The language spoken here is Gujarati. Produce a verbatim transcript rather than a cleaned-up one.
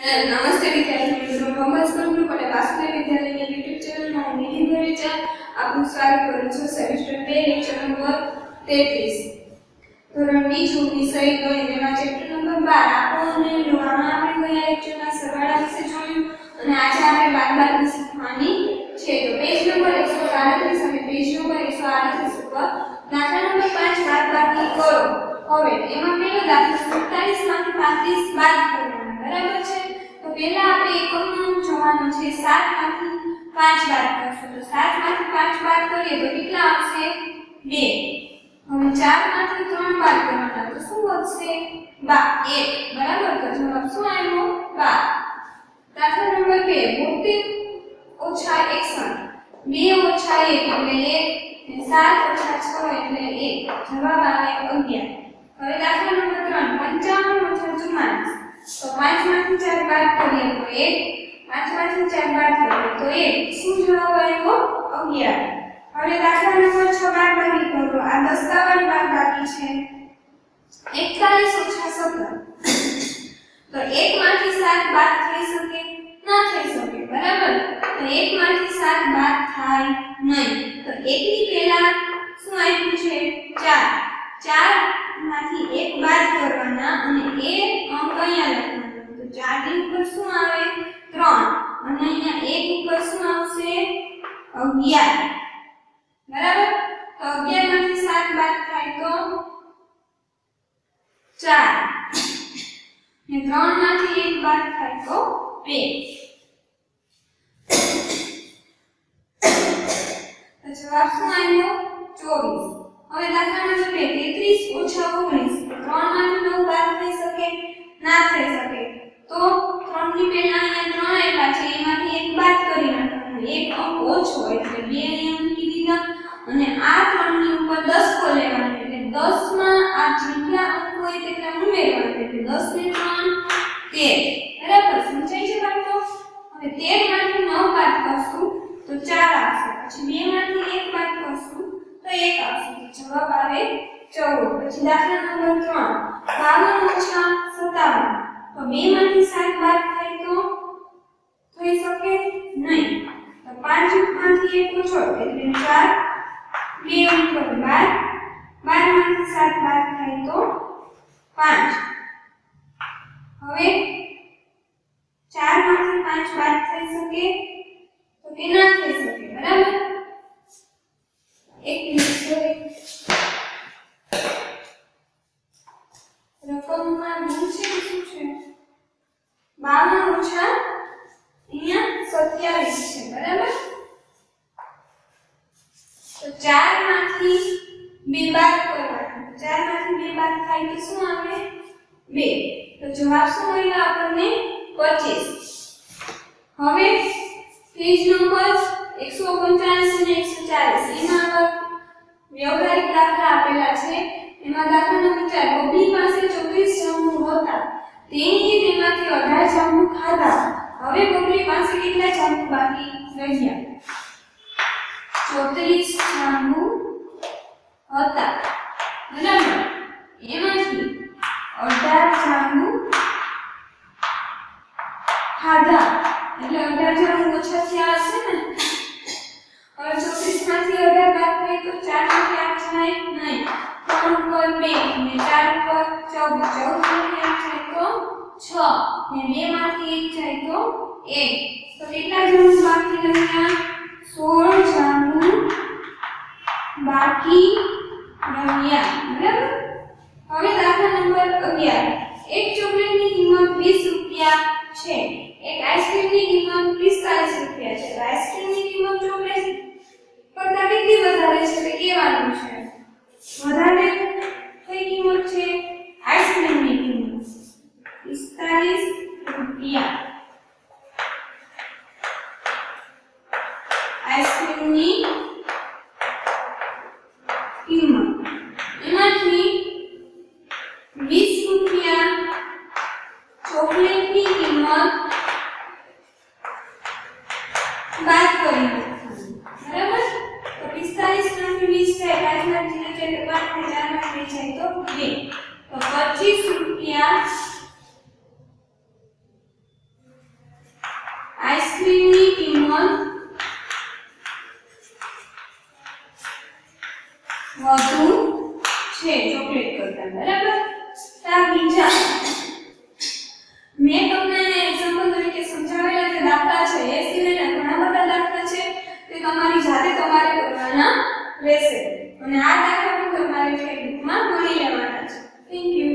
नमस्ते विद्यार्थी मित्रों, मोहम्मद स्कूल पर वासुदेव विद्यालय के यूट्यूब चैनल में निधिधर आपનું સ્વાગત કરું છું। સેમેસ્ટર બે લેક્ચર નંબર તેત્રીસ ધોરણ બીજું વિષય ગણિત એમાં ચેપ્ટર નંબર બાર આપણને જોવામાં આપણે ગયા લેક્ચરમાં સરવાળા વિશે જોયું અને આજે આપણે બાદબાકી શીખવાની છે। તો પેજ નંબર એકસો સાડત્રીસ અને પેજ નંબર એકસો આડત્રીસ ઉપર દાખલા નંબર પાંચ બાદબાકી કરો। હવે એમાં પહેલો દાખલો સત્તાવીસ માંથી પાંત્રીસ બાદ કરવાનો, બરાબર છે। તો પહેલા આપણે એકમનું જોવાનું છે, સાત માંથી પાંચ બાદ કરશું તો સાત માંથી પાંચ બાદ કરીએ તો કેટલા આવશે? બે। હવે ચાર માંથી ત્રણ બાદ કરવાના તો શું વધશે? એક, બરાબર। તો જવાબ શું આવ્યો? બાર। દાખલા નંબર બે બોતેર ઓછા એકસઠ, બે ઓછા એક એટલે એક અને સાત ઓછા છ એટલે એક, જવાબ આવે અગિયાર। હવે દાખલા નંબર ત્રણ પંચાવન ઓછા ચુમ્માલીસ, તો પાંચ માંથી ચાર બાદ કરીએ તો એક, પાંચ માંથી ચાર બાદ કરીએ તો એક, શું જવાબ આવ્યો? અગિયાર। હવે દાખલા નંબર છ બાદબાકી કરો, આ દસ્તાવેજ બાદબાકી છે। એકતાલીસ ઓછા સત્તર, તો એક માંથી સાત બાદ થઈ શકે? ના થઈ શકે, બરાબર। તો એક માંથી સાત બાદ થાય નહીં, તો એક ની પહેલા શું આપ્યું છે? ચાર, ચાર માંથી એક બાદ કરવાના અને એ અંક અહીંયા લખવાનો, તો ચાર ની ઉપર શું આવે? ત્રણ અને અહીંયા એક ઉપર શું આવશે? અગિયાર, બરાબર। તો અગિયાર માંથી સાત બાદ થાય તો ચાર ને ત્રણ માંથી એક બાદ થાય તો બે, તો જવાબ શું આવ્યો? ચોવીસ। હવે દાખલા નંબર બે તેત્રીસ ઓછા ઓગણીસ, ત્રણ માંથી નવ બાદ થઈ શકે? ના થઈ શકે, તો ત્રણ ની પહેલા અહીંયા ત્રણ આપ્યા છે એમાંથી એક બાદ કરી નાખવાનું, એક અંક ઓછો એટલે બે અહીંયા મૂકી દીધા અને આ ત્રણ ની ઉપર દસ કો લેવાનો એટલે દસ માં આ જેટલા અંક હોય તેટલા ઉમેરવાના એટલે દસ ને ત્રણ તેર, બરાબર। સમજાય છે બાળકો? હવે તેર માંથી નવ બાદ કરશું તો ચાર આવશે, પછી બે માંથી એક બાદ કરશું તો એક આવશે, જવાબ આવે ચૌદ। પછી દાખલા નંબર ત્રણ બાવન ઓછા સત્તાવન, તો બે માંથી સાત બાદ થાય તો થઈ શકે નહીં, તો પાંચ માંથી એક ઓછો એટલે ચાર, બે ઉપર બાર, બાર માંથી સાત બાદ થાય તો પાંચ। હવે ચાર માંથી પાંચ બાદ થઈ શકે? તો કે ના થઈ શકે, બરાબર। એક મિનિટ રકમમાં ભૂલ છે કે શું છે? બાવન ઓછા અહીંયા સત્યાવીસ છે, બરાબર। તો ચાર માંથી બે બાદ કરવાના, ચાર માંથી બે બાદ થાય તો શું આવે? બે, તો જવાબ શું મળ્યો આપણને? પચીસ। હવે પેજ નંબર એકસો ઓગણચાલીસ અને એકસો ચાલીસ એમાં વ્યવહારિક દાખલા આપેલા છે। એમાં દાખલા નંબર ચાર બબલી પાસે ચોવીસ જાંબુ હતા, તેણીએ તેમાંથી અઢાર જાંબુ ખાધા, હવે બબલી પાસે કેટલા જાંબુ બાકી રહ્યા? ચોત્રીસ જાંબુ હતા, બરાબર। એમાંથી અઢાર જાંબુ ખાધા એટલે અઢાર જાંબુ ઓછા થયા હશે ને। હવે ચોત્રીસ માંથી અઢાર બાદ થાય તો ચાર માંથી આઠ થાય નહીં, ત્રણ ઉપર બે અને ચાર ઉપર ચૌદ, ચૌદ માંથી આઠ જાય તો છ ને બે માંથી એક જાય તો એક, તો કેટલા જાંબુ બાકી રહ્યા? સોળ જાંબુ બાકી રહ્યા, બરાબર। હવે દાખલા નંબર અગિયાર એક ચોકલેટની કિંમત વીસ રૂપિયા છે, એક આઈસ્ક્રીમની કિંમત પિસ્તાલીસ રૂપિયા છે, તો આઈસ્ક્રીમની કિંમત ચોકલેટ કરતા કેટલી વધારે છે તે કહેવાનું છે। વધારે કઈ કિંમત છે? આઈસ્ક્રીમની કિંમત પિસ્તાલીસ રૂપિયા, આઈસ્ક્રીમની કિંમત એમાંથી વીસ રૂપિયા ચોકલેટની કિંમત બાદ કરી નાખવાની, બરાબર। તો પિસ્તાલીસ માંથી વીસ જાય, પાંચ માંથી જાય તો પાંચ ને ચાર માંથી જાય તો બે, તો પચીસ રૂપિયા વધુ છે ચોકલેટ કરતા, બરાબર? આ બીજા મેં તમને એક્ઝામ્પલ તરીકે સમજાવેલા જે દાખલા છે એ સિવાયના ઘણા બધા દાખલા છે તે તમારી જાતે તમારે કરવાના રહેશે અને આ દાખલા પણ તમારે ફેસબુકમાં મળી લેવાના છે. Thank you.